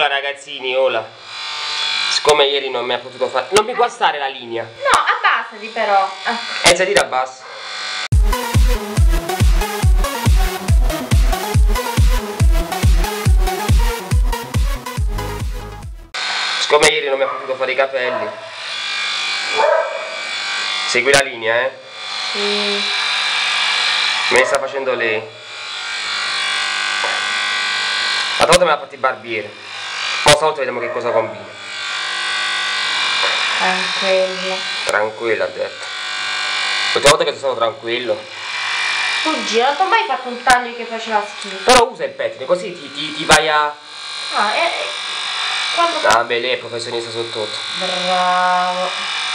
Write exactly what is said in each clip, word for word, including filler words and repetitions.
Ola ragazzini, ola. Siccome ieri non mi ha potuto fare... Non mi guastare la linea. No, abbassati però. Eh, eh salire abbasso. Siccome ieri non mi ha potuto fare i capelli. Segui la linea, eh? Sì. Me ne sta facendo lei. L'altra volta me l'ha fatto il barbiere. Ma stavolta vediamo che cosa combina. Tranquillo. Tranquillo, ha detto. L'ultima volta che sono stato tranquillo. Oggi non ti ho mai fatto un taglio che faceva schifo. Però usa il pettine, così ti, ti, ti vai a... Ah, e... quando... Ah, beh, lei è professionista su tutto. Bravo.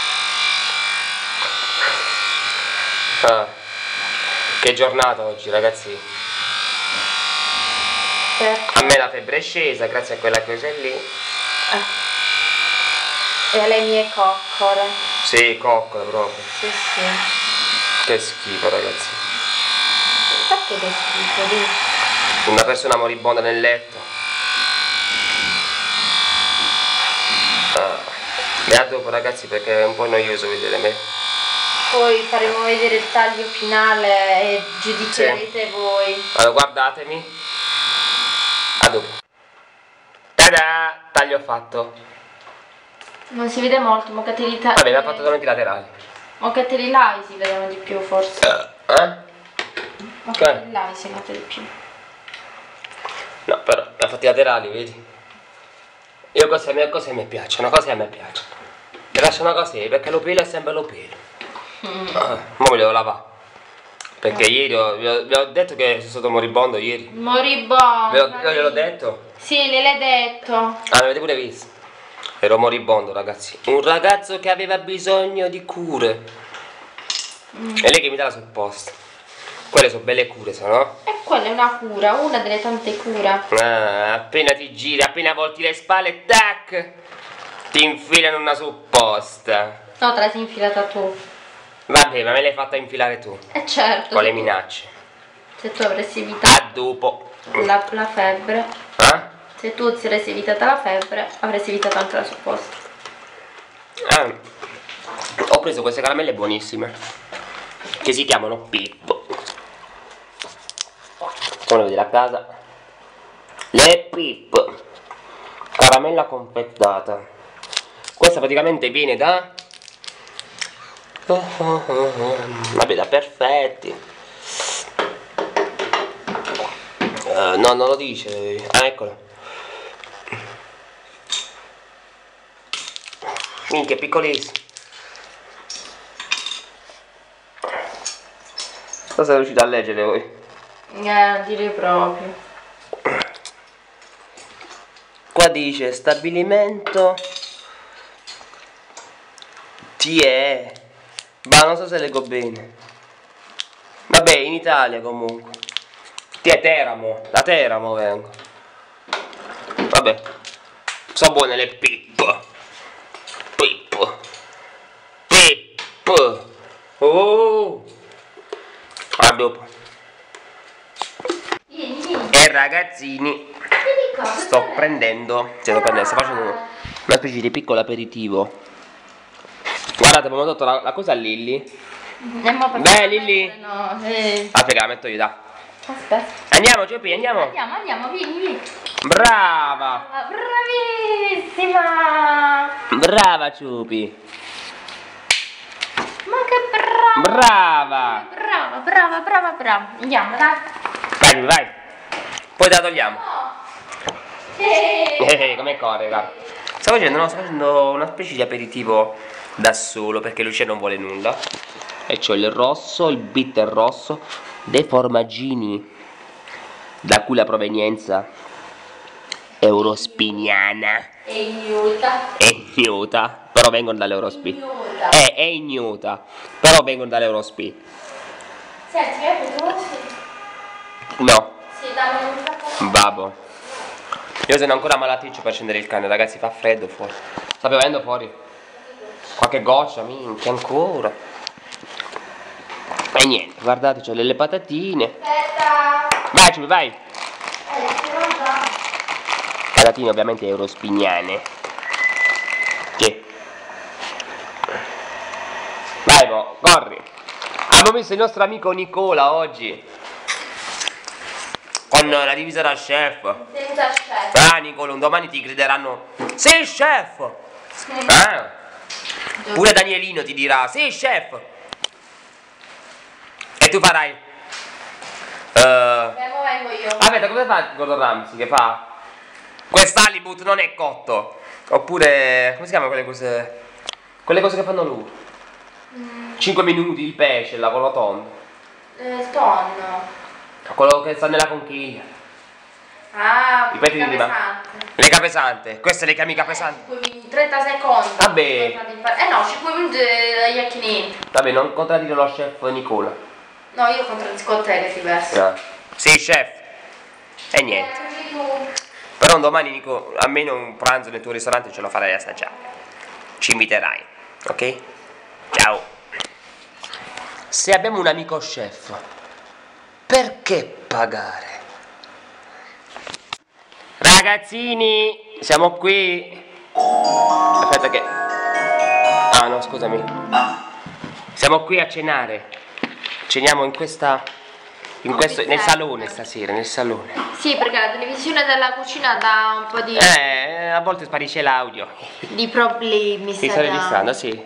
Ah, che giornata oggi, ragazzi. Perché? A me la febbre è scesa grazie a quella cosa lì. Eh. E alle mie coccole. Sì, coccole proprio. Sì, sì. Che schifo, ragazzi. Perché che schifo lì? Una persona moribonda nel letto. Ah. E a dopo, ragazzi, perché è un po' noioso vedere me. Poi faremo vedere il taglio finale e giudicherete sì. Voi. Allora, guardatemi. A dopo. Tada! Taglio fatto. Non si vede molto, ma che te li tagli. Vabbè, mi ha fatto solamente i laterali. Ma che te li lavi si vedono di più, forse. Uh, eh? Ma che te li lavi si nota di più. No, però, mi ha fatto i laterali, vedi? Io cose, mie cose mi piacciono, cose a me piacciono. Mi lasciano così, perché lo pelo è sempre lo pelo. Mm. Uh, mo mi devo lavare. Perché mm. ieri ho, vi, ho, vi ho detto che sono stato moribondo ieri. Moribondo. Io gliel'ho detto? Sì, gliel'hai detto. Ah, l'avete pure visto? Ero moribondo, ragazzi. Un ragazzo che aveva bisogno di cure. Mm. E lei che mi dà la supposta. Quelle sono belle cure, sono? E quella è una cura, una delle tante cure. Ah, appena ti giri, appena volti le spalle, tac! Ti infilano una supposta. No, te la sei infilata tu. Vabbè, ma me l'hai fatta infilare tu. Eh certo. Con le minacce. Se tu avresti evitato. A dopo. La, la febbre. Eh? Se tu ti avresti evitata la febbre, avresti evitato anche la supposta. Ah, ho preso queste caramelle buonissime. Che si chiamano Pippo. Come vedete a casa. Le Pippo. Caramella confettata. Questa praticamente viene da... Vabbè, da perfetti. Uh, no, non lo dice. Ah, eccolo. Minchia, è piccolissimo. Cosa siete riusciti a leggere voi? Eh, direi proprio. Qua dice stabilimento T E. Ma non so se leggo bene. Vabbè, in Italia comunque. Ti è Teramo. Da Teramo vengo. Vabbè. Sono buone le Pippo. Pippo. Pippo. Oh. A dopo. E ragazzini, sto prendendo, cioè sto prendendo, sto facendo una specie di piccolo aperitivo. Guardate, abbiamo dato la, la cosa a Lilly. Beh, Lilly. No, eh. Aspetta, la metto io, da. Aspetta. Andiamo, Giopi, andiamo. Andiamo, andiamo, vieni, vieni. Brava. Bravissima. Brava, Ciupi. Ma che brava. Brava. Brava, brava, brava, brava. Andiamo, dai. Vai, vai. Poi te la togliamo. No. Eh, eh, come corre, raga. Sto facendo, no, sto facendo una specie di aperitivo da solo perché Lucia non vuole nulla. E c'ho il rosso, il bitter rosso dei formaggini, da cui la provenienza eurospiniana è ignota. è ignota, però vengono dall'Eurospin. È, è ignota, però vengono dall'Eurospin. Senti, mi hai preso uno sì? No. Sì, dammi un po'. Babbo. Io sono ancora malaticcio per accendere il cane, ragazzi, fa freddo fuori. Sta piovendo fuori. Qualche goccia, minchia, ancora. E niente, guardate, c'ho delle patatine. Aspetta. Vai, Ciupi, vai. Eh, si mangia. patatine ovviamente eurospignane. Che? Vai, mo, corri. Abbiamo visto il nostro amico Nicola oggi con la divisa da chef. Senza chef. Ah, Nicola, un domani ti grideranno sei chef. Ah. Pure Danielino ti dirà sei chef. E tu farai uh... Beh, mo vengo io. Aspetta, come fa Gordon Ramsay che fa? Quest'halibut non è cotto. Oppure, come si chiamano quelle cose? Quelle cose che fanno lui. Mm. cinque minuti il pesce, la quello tondo. Eh, il tonno. Quello che sta nella conchiglia. Ah, I pettini di capesante. Le capesante. Queste le chiami capesante? Eh, trenta secondi. Vabbè. Eh no, cinque minuti gli acchini. Vabbè, non contraddire lo chef Nicola. No, io contraddisco te che è diverso. No. Sì, chef. E niente. Eh, Però un domani Nico, almeno un pranzo nel tuo ristorante ce lo farai assaggiare. Ci inviterai, ok? Ciao. Se abbiamo un amico chef, perché pagare? Ragazzini, siamo qui. Aspetta che... Ah no, scusami. Siamo qui a cenare. Ceniamo in questa... In questo... Nel salone stasera, nel salone. Sì, perché la televisione della cucina dà un po' di... Eh, a volte sparisce l'audio. Di problemi. Ti sto registrando, sì.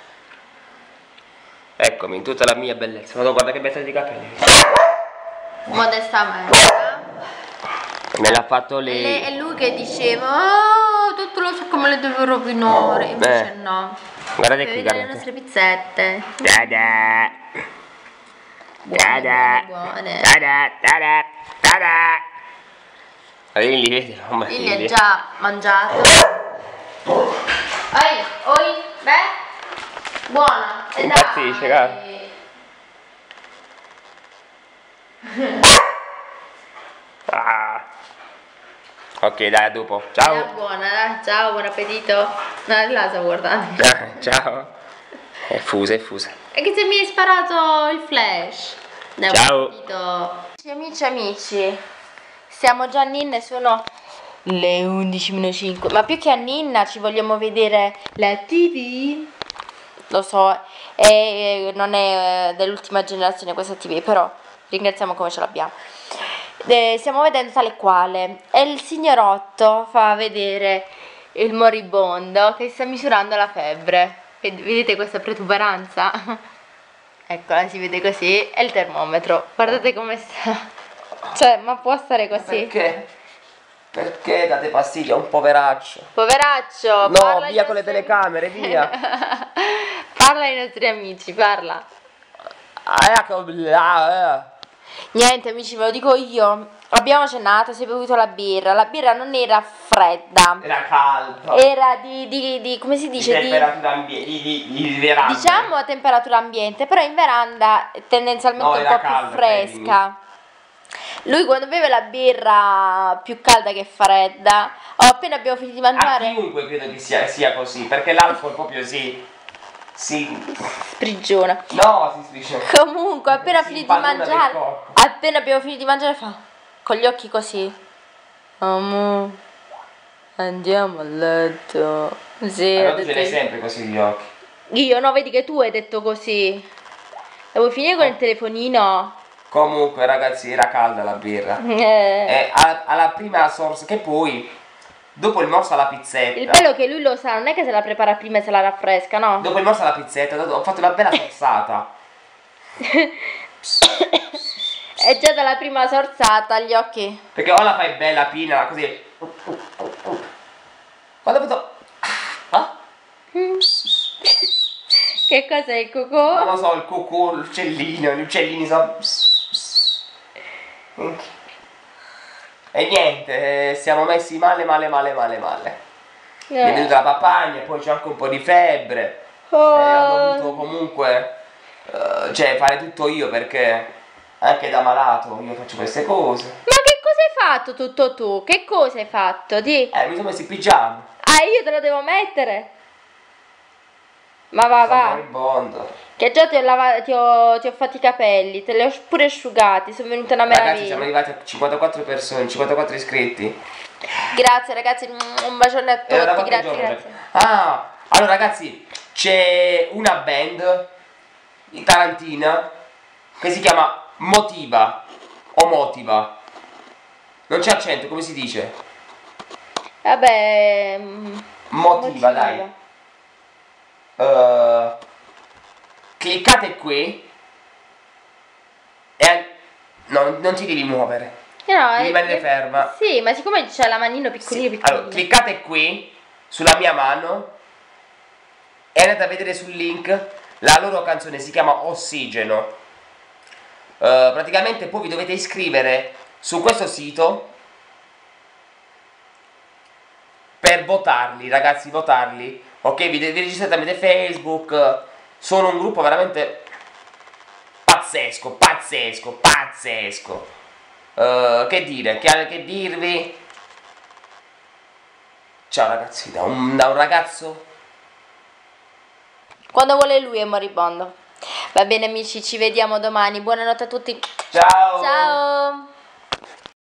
Eccomi, in tutta la mia bellezza. Ma guarda che bellezza di capelli. Modestamente. Me l'ha fatto lei. E è lui che diceva, oh, tutto lo so come le devo rovinare. Invece Eh. no. Guardate Per qui, vedere le guardate. nostre pizzette. Tada. Buone, Tada. buone, buone. Tada, tada, tada. Lì li vedi, non Lì li ha già mangiato. Oi, oi, beh, buona. E Impazzisce, cara. Ah. Ok, dai, a dopo. È Ciao. buona, dai. Ciao, buon appetito. No, là sta guardando. Ciao. È fusa, è fusa. E che se mi hai sparato il flash. Dai, Ciao. buon appetito. Amici, amici, siamo già a Ninna e sono le undici meno cinque. Ma più che a Ninna ci vogliamo vedere la tivù. Lo so, e non è dell'ultima generazione questa tivù, però ringraziamo come ce l'abbiamo. Eh, stiamo vedendo tale quale e il signorotto fa vedere il moribondo che sta misurando la febbre. Ved- vedete questa protuberanza? Eccola, si vede così. E il termometro, guardate come sta. Cioè, ma può stare così? Perché? Perché date fastidio a un poveraccio? Poveraccio, No, parla ai via con le nostri- telecamere, via. Parla ai nostri amici, parla. Ah, ecco, là, eh. Niente amici, ve lo dico io. Abbiamo cenato, si è bevuto la birra. La birra non era fredda, Era caldo. era di, di, di come si Di dice? Di, temperatura ambiente, di, di, di veranda. diciamo a temperatura ambiente, però in veranda è tendenzialmente No, un era po' più calda, fresca. Lui quando beve la birra più calda che fredda, oh, appena abbiamo finito di A mangiare, chiunque credo che sia, sia così, perché l'alcol proprio si... si... sprigiona. No, si sprigiona. Comunque, appena Si finito di impadrona del mangiare, corpo. appena abbiamo finito di mangiare fa con gli occhi così. Amore, andiamo a letto. Sì, Allora ho tu ce detto l'hai io. sempre così gli occhi. Io, no, vedi che tu hai detto così. E vuoi finire con il telefonino? Comunque ragazzi, era calda la birra. Eh. E alla, alla prima sorsa, che poi, dopo il morso alla pizzetta... Il bello è che lui lo sa, non è che se la prepara prima e se la raffresca, no? Dopo il morso alla pizzetta ho fatto una bella sorsata. E già dalla prima sorsata gli occhi. Perché o la fai bella, pina, così. Quando ho fatto... Ah? Che cos'è il Non cocò? lo so, il cucù, l'uccellino, gli uccellini sono... E niente, eh, siamo messi male, male, male, male, male. Mi è venuta la papagna, poi c'è anche un po' di febbre. E ho dovuto comunque... eh, cioè, fare tutto io perché... Anche da malato io faccio queste cose. Ma che cosa hai fatto tutto tu? Che cosa hai fatto? Di. Eh, mi sono messo il pigiama. Ah, io te lo devo mettere? Ma va, Sono va. moribondo. Che già ti ho, lavato, ti, ho, ti ho fatto i capelli, te li ho pure asciugati, sono venuta una Ragazzi, meraviglia. siamo arrivati a cinquantaquattro persone, cinquantaquattro iscritti. Grazie ragazzi, un bacione a tutti, Era da qualche grazie, giorno, grazie. Ah, allora ragazzi, c'è una band tarantina che si chiama Motiva o Motiva. Non c'è accento, come si dice? Vabbè, mm, Motiva, dai. Uh, cliccate qui e no, non ti devi muovere. No, Devi eh, rimanere eh, ferma. Sì, ma siccome c'è la manino piccolina, Sì. piccolina. Allora, cliccate qui sulla mia mano e andate a vedere sul link. La loro canzone si chiama Ossigeno. Uh, praticamente poi vi dovete iscrivere su questo sito per votarli, ragazzi, votarli. Ok, vi, vi registrate tramite Facebook. Sono un gruppo veramente pazzesco, pazzesco, pazzesco. Uh, che dire, che, che dirvi? Ciao ragazzi, da un, da un ragazzo. Quando vuole lui è moribondo. Va bene amici, ci vediamo domani. Buonanotte a tutti. Ciao. Ciao.